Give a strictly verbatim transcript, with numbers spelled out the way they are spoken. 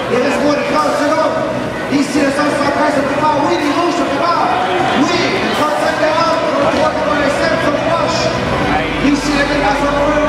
Il reste moins de trente secondes. Ici, le cent soixante-treize se prépare. Oui, les rouges se préparent. Oui, trente-cinq quarante, trente-trois quatre-vingt-sept sont proches. Ici, le dépassement.